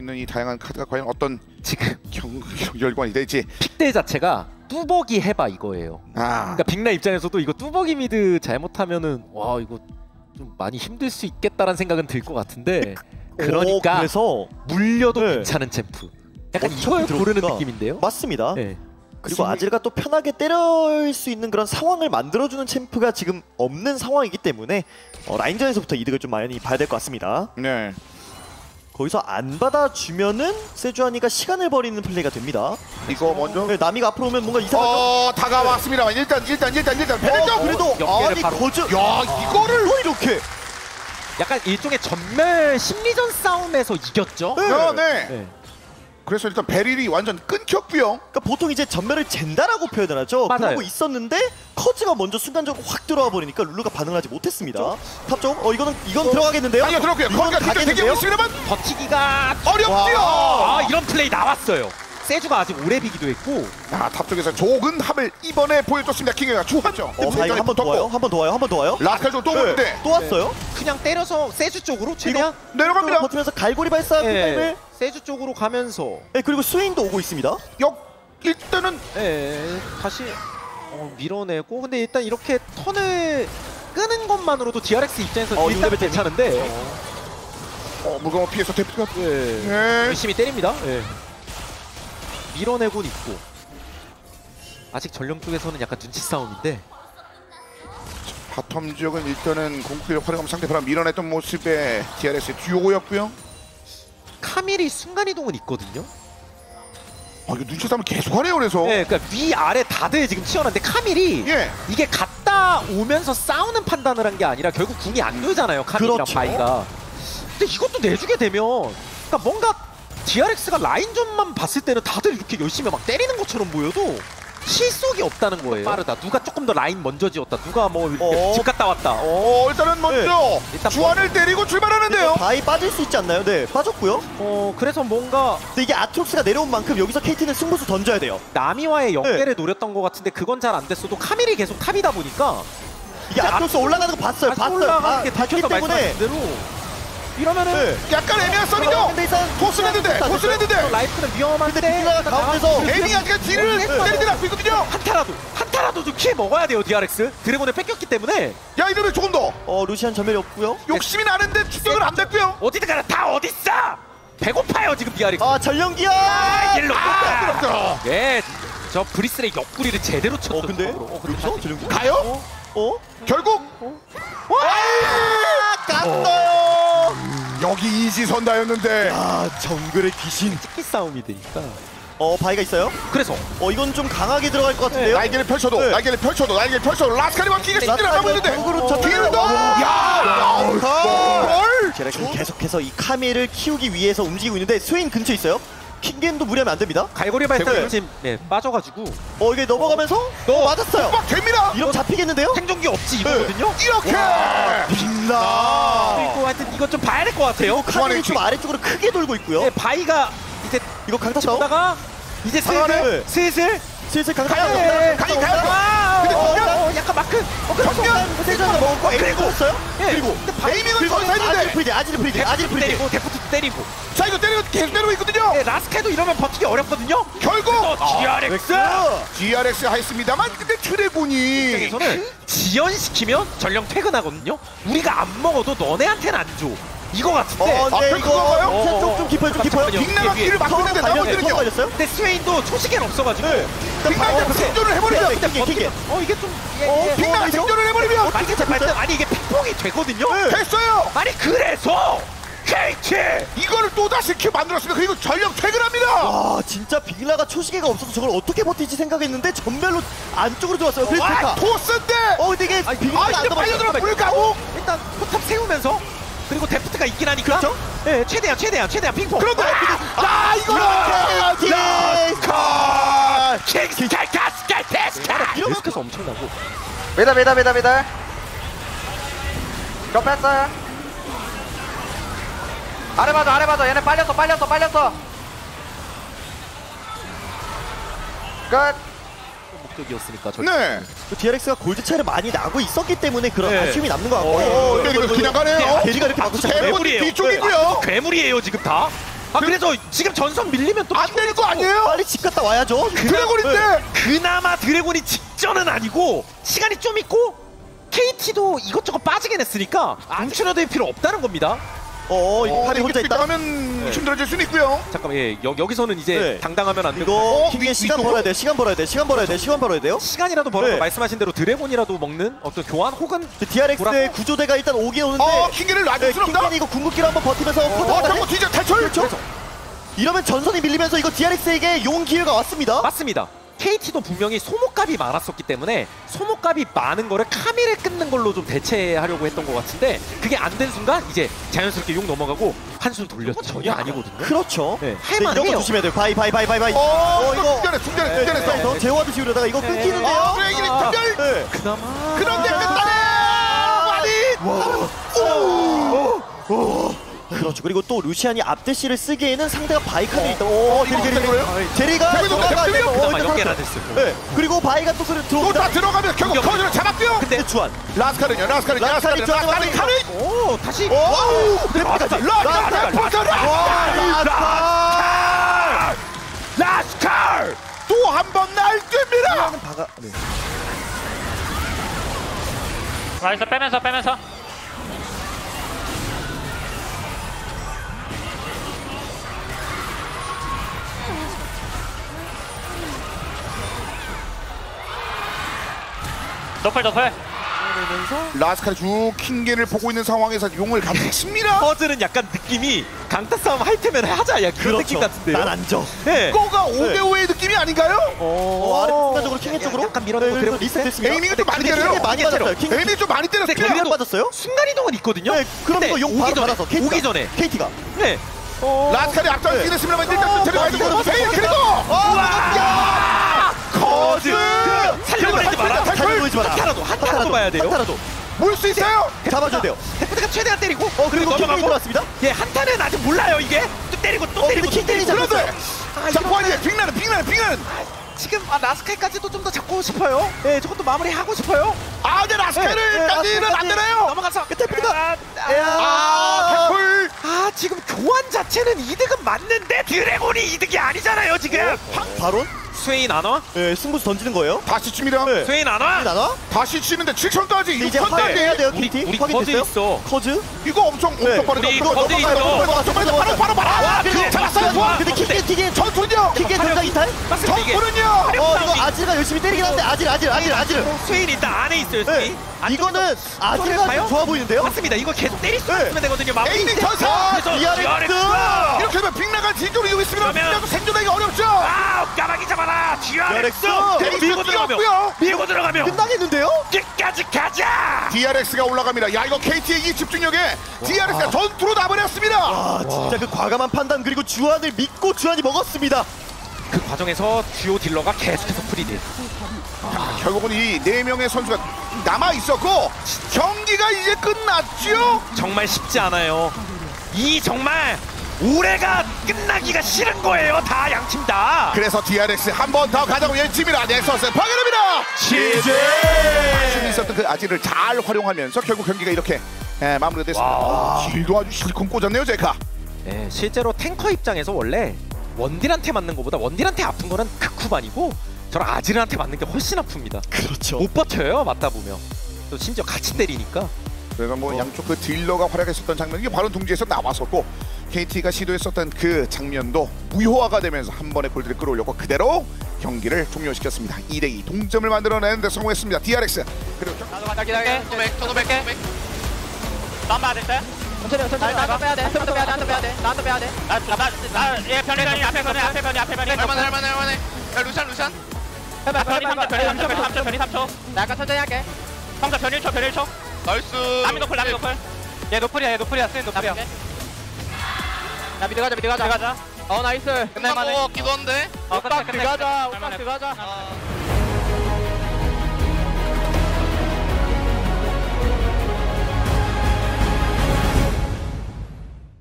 있는 이 다양한 카드가 과연 어떤 지금 결과가 될지. 픽대 자체가 뚜벅이 해봐 이거예요. 그러니까 빅나 입장에서도 이거 뚜벅이 미드 잘못하면은 와 이거 좀 많이 힘들 수 있겠다라는 생각은 들 것 같은데 그러니까 그래서 물려도 괜찮은 챔프. 약간 이걸 고르는 느낌인데요. 맞습니다. 네. 그리고 아질가 또 편하게 때릴 수 있는 그런 상황을 만들어주는 챔프가 지금 없는 상황이기 때문에 라인전에서부터 이득을 좀 많이 봐야 될 것 같습니다. 네. 거기서 안 받아주면은 세주아니가 시간을 버리는 플레이가 됩니다. 이거 먼저. 네, 나미가 앞으로 오면 뭔가 이상하죠? 다가왔습니다만 일단 패배죠. 그래도 아니 거저. 야 이거를 또 이렇게. 약간 일종의 전멸 심리전 싸움에서 이겼죠. 네. 그래서 일단 베릴이 완전 끊겼고요. 그러니까 보통 이제 전멸을 잰다라고 표현을 하죠. 맞아요. 그러고 있었는데 커즈가 먼저 순간적으로 확 들어와 버리니까 룰루가 반응을 하지 못했습니다. 탑쪽 이건 들어가겠는데요? 아니요 들어올게요. 거기가 대기하고 있습니다만 버티기가 어렵죠. 이런 플레이 나왔어요. 세주가 아직 오래 비기도 했고. 탑 쪽에서 조근 합을 이번에 보여줬습니다. 킹이가 주하죠. 한번 더 와요. 한 번 더 와요. 라스칼 또 오는데 또 왔어요. 그냥 때려서 세주 쪽으로 최대한 내려갑니다. 버티면서 갈고리 발사 타임을. 세주 쪽으로 가면서. 네, 그리고 스웨인도 오고 있습니다. 일단은 다시 밀어내고. 근데 일단 이렇게 턴을 끄는 것만으로도 DRX 입장에서 일단 괜찮은데. 물건 피해서 대피가 열심히 때립니다. 밀어내곤 있고. 아직 전령 쪽에서는 약간 눈치 싸움인데. 바텀 지역은 일단은 공격을 활용하면 상대방을 밀어냈던 모습의 DRX의 듀오였고요. 카밀이 순간이동은 있거든요. 이거 눈치 싸움을 계속하네요. 그래서 그러니까 위아래 다들 지금 치열한데 카밀이 이게 갔다 오면서 싸우는 판단을 한 게 아니라 결국 궁이 안 돌잖아요. 카밀이랑 바이가. 근데 이것도 내주게 되면 그러니까 뭔가 DRX가 라인전만 봤을 때는 다들 이렇게 열심히 막 때리는 것처럼 보여도 실속이 없다는 거예요. 빠르다. 누가 조금 더 라인 먼저 지었다. 누가 뭐 집 갔다 왔다. 일단은 먼저 일단 주안을 때리고 출발하는데요. 바이 빠질 수 있지 않나요? 네, 빠졌고요. 그래서 뭔가 근데 이게 아트록스가 내려온 만큼 여기서 KT는 승부수 던져야 돼요. 나미와의 연계를 노렸던 것 같은데 그건 잘 안 됐어도 카밀이 계속 탑이다 보니까 이게 아트록스 올라가는 거 봤어요. 올라가는 게 봤기 때문에 대로 이러면은 약간 애매한 썰이죠. 토스랜드인데 라이프는 위험한데 빌라가 가운데서 괜히 아직 뒤를 때리는 앞고 있거든요. 한타라도 좀 킬 먹어야 돼요. DRX 드래곤에 뺏겼기 때문에. 야 이러면 조금 더 루시안 전멸이 없고요. 욕심이 나는데 추격을 안 됐고요. 어디든 가나 다 어딨어. 배고파요 지금 DRX. 전령기야. 일로 저 브리스의 옆구리를 제대로 쳤어. 근데 여기서 전령기 가요? 결국 깠어요. 여기 이지선다였는데 정글의 귀신. 찍기 싸움이 되니까. 바이가 있어요? 그래서 이건 좀 강하게 들어갈 것 같은데요? 날개를 펼쳐도 라스칼이 막히게 쉽게 나가고 있는데 뒤로 제가 계속해서 이 카밀을 키우기 위해서 움직이고 있는데 스웨인 근처에 있어요? 킹겐도 무리하면 안 됩니다. 갈고리 발사 지금 빠져가지고 이게 넘어가면서 맞았어요. 막 됩니다. 이러면 잡히겠는데요? 생존기 없지 이거거든요. 이렇게 빌라. 그리고 하여튼 이거 좀 봐야 될 것 같아요. 카밀이 좀 아래쪽으로 크게 돌고 있고요. 바이가 이제 이거 강타 싸움. 다가 이제 슬슬 강타. 가요. 약간 마크. 정면 세전도 먹었고 그리고 그리고 에이밍은 전사했는데 아지르 프리디. 데프트 때리고. 자 이거 계속 때리고 있거든요. 라스칼도 이러면 버티기 어렵거든요. 결국 DRX 했습니다만 근데 드래곤이 입장에서는 지연시키면 전령 퇴근하거든요. 우리가 안 먹어도 너네한테는 안 줘. 이거 같은데. 이거 좀 깊어요. 빅나가 길을 막고 있는데 나머지는요. 근데 스웨인도 초식에는 없어가지고. 빅나가 생존을 해버리면 이게 좀. 빅나가 생존을 해버리면 아니 이게 핑퐁이 되거든요. 됐어요. 아니 그래서 KT 이거를 또다시 큐 만들었습니다. 그리고 전력 퇴근합니다. 진짜 빅라가 초시계가 없어서 저걸 어떻게 버티지 생각했는데 전멸로 안쪽으로 들어왔어요. 그래서 토스인데 근데 이게 빅라가 안 빨려들어 불가고 일단 포탑 세우면서 그리고 데프트가 있긴 하니까 네, 최대한 핑퐁. 그런데 이러면 계속 엄청나고. 매달 몇 뺐어요? 아래 봐줘 얘네 빨렸어 끝. 목적이었으니까 네. DRX가 골드 차이를 많이 나고 있었기 때문에 그런 아쉬움이 남는 것 같고. 이거 그냥 가네요. 대리가 이렇게 바꾸고 괴물이에요. 뒤쪽이고요. 괴물이에요 지금 다. 그래서 지금 전선 밀리면 또 안 되는 거 아니에요? 빨리 집 갔다 와야죠. 드래곤인데 그나마 드래곤이 직전은 아니고 시간이 좀 있고 KT도 이것저것 빠지긴 했으니까 앙추려 될 필요 없다는 겁니다. 이거 팔이 혼자 있다. 하면 힘들어질 수는 있고요. 잠깐만, 여기서는 이제 네. 당당하면 안 되고 이거 킹게 시간 벌어야 돼. 시간 벌어야 돼. 시간 벌어야 돼. 시간 벌어야 돼요. 시간이라도 벌어서 네. 말씀하신 대로 드래곤이라도 먹는 어떤 교환 혹은 DRX의 구조대가 일단 오긴 오는데 킹게를 놔줄 수는 없다. 킹게는 이거 궁극기로 한번 버티면서 저거 뒤져 탈출. 그렇죠. 이러면 전선이 밀리면서 이거 DRX에게 용 기회가 왔습니다. 맞습니다. KT도 분명히 소모값이 많았었기 때문에 소모값이 많은 거를 카밀에 끊는 걸로 좀 대체하려고 했던 것 같은데 그게 안 된 순간 이제 자연스럽게 용 넘어가고 한숨 돌렸죠. 전혀 아니거든요. 그렇죠. 네, 이런 거 할만해요. 조심해야 돼요. 바이. 이거 충전했어. 제어하듯이 이러다가 이거 끊기는데요. 브레이킹 특별. 네. 그나마 그런데 끝나네. 그렇죠. 그리고 또 루시안이 앞대시를 쓰기에는 상대가 바이카드 있다. 제리가 그나마 연계가 됐어요. 네. 그리고 바이가 또 또 들어옵니다. 다 들어가면 결국 커즈를 잡았고요. 근데 주한 라스카르요. 라스카르 라스카르 오, 다시 라스카르 또 한 번 날뛰입니다. 나이스 빼면서 노플 라스카르 쭉 킹게를 보고 있는 상황에서 용을 같이 칩니다. 퍼즐은 약간 느낌이 강타 싸움 할 테면 하자 야 그런 느낌 같은데요. 난 안져. 네. 이거가 5대5의 느낌이 아닌가요? 아래 순간적으로 킹게 쪽으로 약간 밀어내고 그리고 리셋됐습니다. 에이밍은 좀 많이 킹게 때려요. 많이 맞았어요. 에이밍이 좀 많이 때렸어요. 킹게 빠졌어요? 순간 이동은 있거든요. 네, 그럼 근데 이거 용 바로 받아서 오기 전에 KT가 네. 라스카르 앞장서긴 했습니다만 일단 데려가야 되고 베일 그리고 커즈 살려보내지 마라. 살려보내지 마라. 한타라도 봐야 돼요. 한타라도 물 수 있어요. 잡아줘야 돼요. 데프트가 최대한 때리고 그리고 킹게 넘어가고 들어왔습니다. 예, 한타는 아직 몰라요 이게. 또 때리고 또 때리고 또 때리고 그런데 아, 자 이거 포환이 빅나는 지금 라스칼까지도 좀 더 잡고 싶어요. 예, 저것도 마무리하고 싶어요. 근데 라스카르까지는 안 되나요? 넘어가서 데프트가 태풀 지금 교환 자체는 이득은 맞는데 드래곤이 이득이 아니잖아요 지금. 바론? 스웨인 안 와? 네, 승부수 던지는 거예요. 다시 칩니다. 네. 스웨인 안 와? 나눠? 다시 치는데 7천까지 이제 확인해야 돼요. KT 우리 확인됐어요? 커즈 있어. 커즈? 이거 엄청 빠르다. 우리 이거 커즈 있어. 바로 잡았어요. 좋아. 근데 킹게 전투는요. 킹게 전장 이탈? 맞습니다 이게. 전투는요. 이거 아지가 열심히 때리긴 하는데 아질. 스웨인 일단 안에 있어요 스웨인. 이거는 아지가 봐요? 좋아 보이는데요? 맞습니다. 이거 계속 때릴 수만 있으면 되거든요. 마무리. 에이밍 전사. 그래서 DRX! 이렇게 되면 빅나가 뒤쪽으로 이기고 있습니다. 그러면- 빅나도 생존하기 어렵죠. 까마귀 잡아라. DRX! 밀고 들어가면. 밀고 들어가면. 끝나겠는데요? 끝까지 가자. DRX가 올라갑니다. 야 이거 KT의 이 집중력에 DRX가 전투로 나버렸습니다. 진짜 그 과감한 판단 그리고 주한을 믿고 주한이 먹었습니다. 그 과정에서 듀오 딜러가 계속해서 프리딜. 결국은 이 4명의 선수가 남아 있었고 경기가 이제 끝났죠. 정말 쉽지 않아요. 이 정말 올해가 끝나기가 싫은 거예요. 다 양팀 다. 그래서 DRX 한 번 더 가자고 예측입니다. 넥서스 파괴됩니다. 아쉬움이 있었던 그 아지를 잘 활용하면서 결국 경기가 이렇게 마무리가 됐습니다. 길도 아주 실컷 꽂았네요 제카. 네, 실제로 탱커 입장에서 원래 원딜한테 맞는 것보다 원딜한테 아픈 거는 극후반이고 저런 아지르한테 맞는 게 훨씬 아픕니다. 그렇죠. 못 버텨요 맞다 보면. 또 심지어 같이 때리니까. 그래서 뭐 양쪽 그 딜러가 활약했었던 장면이 바로 둥지에서 나왔었고 KT가 시도했었던 그 장면도 무효화가 되면서 한 번의 골드를 끌어올렸고 그대로 경기를 종료시켰습니다. 2대2 동점을 만들어내는 데 성공했습니다. DRX 그리고 나도 간다 기다려 저도 뺄게 난 맞을 때 천천히 나도 빼야 돼 나도 빼야 돼 나얘 변이 앞에 변이 할만해 야 루시안 변이 3초 나 아까 천천히 할게 성자 변이 1초 나이스 남이 노플 얘 노플이야 스윈 노플이야 나 미드 가자 나이스 끝낼만해 끝나고 기도 한데 오빠 들어가자